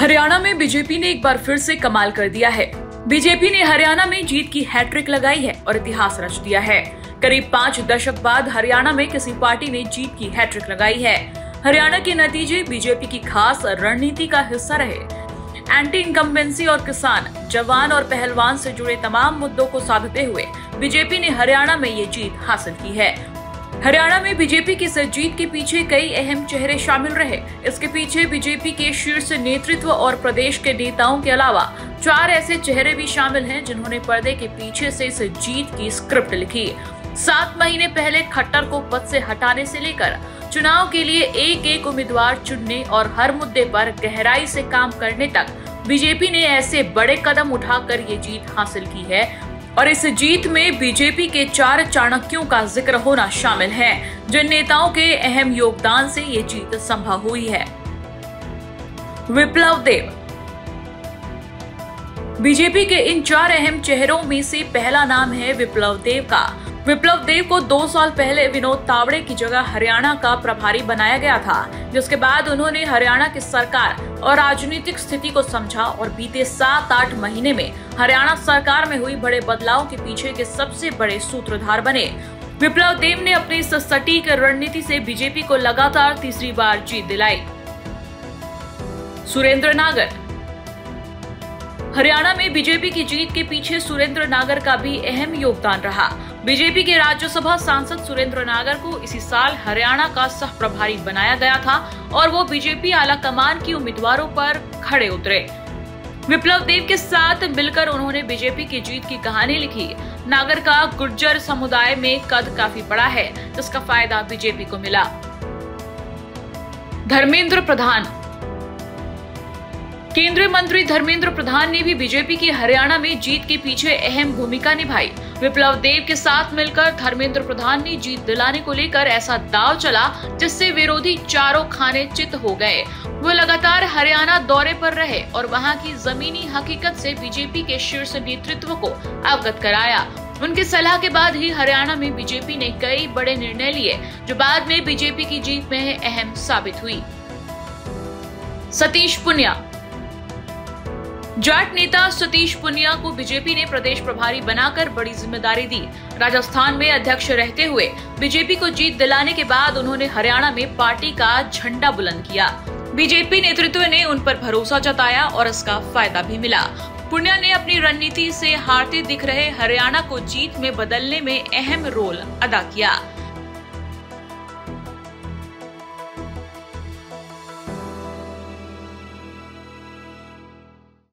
हरियाणा में बीजेपी ने एक बार फिर से कमाल कर दिया है। बीजेपी ने हरियाणा में जीत की हैट्रिक लगाई है और इतिहास रच दिया है। करीब 5 दशक बाद हरियाणा में किसी पार्टी ने जीत की हैट्रिक लगाई है। हरियाणा के नतीजे बीजेपी की खास रणनीति का हिस्सा रहे। एंटी इनकम्बेंसी और किसान, जवान और पहलवान से जुड़े तमाम मुद्दों को साधते हुए बीजेपी ने हरियाणा में ये जीत हासिल की है। हरियाणा में बीजेपी की इस जीत के पीछे कई अहम चेहरे शामिल रहे। इसके पीछे बीजेपी के शीर्ष नेतृत्व और प्रदेश के नेताओं के अलावा 4 ऐसे चेहरे भी शामिल हैं जिन्होंने पर्दे के पीछे से इस जीत की स्क्रिप्ट लिखी। 7 महीने पहले खट्टर को पद से हटाने से लेकर चुनाव के लिए एक उम्मीदवार चुनने और हर मुद्दे पर गहराई से काम करने तक बीजेपी ने ऐसे बड़े कदम उठाकर ये जीत हासिल की है। और इस जीत में बीजेपी के 4 चाणक्यों का जिक्र होना शामिल है, जिन नेताओं के अहम योगदान से ये जीत संभव हुई है। विप्लव देव। बीजेपी के इन 4 अहम चेहरों में से पहला नाम है विप्लव देव का। विप्लव देव को 2 साल पहले विनोद तावड़े की जगह हरियाणा का प्रभारी बनाया गया था, जिसके बाद उन्होंने हरियाणा की सरकार और राजनीतिक स्थिति को समझा और बीते 7-8 महीने में हरियाणा सरकार में हुई बड़े बदलाव के पीछे के सबसे बड़े सूत्रधार बने। विप्लव देव ने अपनी इस सटीक रणनीति से बीजेपी को लगातार तीसरी बार जीत दिलाई। सुरेंद्र नागर। हरियाणा में बीजेपी की जीत के पीछे सुरेंद्र नागर का भी अहम योगदान रहा। बीजेपी के राज्यसभा सांसद सुरेंद्र नागर को इसी साल हरियाणा का सह प्रभारी बनाया गया था और वो बीजेपी आला कमान की उम्मीदवारों पर खड़े उतरे। विप्लव देव के साथ मिलकर उन्होंने बीजेपी की जीत की कहानी लिखी। नागर का गुर्जर समुदाय में कद काफी बड़ा है, जिसका फायदा बीजेपी को मिला। धर्मेंद्र प्रधान। केंद्रीय मंत्री धर्मेंद्र प्रधान ने भी बीजेपी की हरियाणा में जीत के पीछे अहम भूमिका निभाई। विप्लव देव के साथ मिलकर धर्मेंद्र प्रधान ने जीत दिलाने को लेकर ऐसा दांव चला जिससे विरोधी चारों खाने चित हो गए। वो लगातार हरियाणा दौरे पर रहे और वहां की जमीनी हकीकत से बीजेपी के शीर्ष नेतृत्व को अवगत कराया। उनकी सलाह के बाद ही हरियाणा में बीजेपी ने कई बड़े निर्णय लिए, जो बाद में बीजेपी की जीत में अहम साबित हुई। सतीश पुनिया। जाट नेता सतीश पुनिया को बीजेपी ने प्रदेश प्रभारी बनाकर बड़ी जिम्मेदारी दी। राजस्थान में अध्यक्ष रहते हुए बीजेपी को जीत दिलाने के बाद उन्होंने हरियाणा में पार्टी का झंडा बुलंद किया। बीजेपी नेतृत्व ने उन पर भरोसा जताया और इसका फायदा भी मिला। पुनिया ने अपनी रणनीति से हारते दिख रहे हरियाणा को जीत में बदलने में अहम रोल अदा किया।